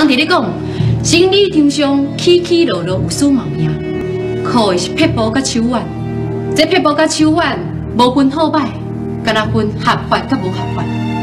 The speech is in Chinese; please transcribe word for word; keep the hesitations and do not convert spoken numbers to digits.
伫咧讲，生理场上起起落落有数毛命，靠的是撇步甲手腕。这撇步甲手腕无分好歹，敢若分合法甲无合法。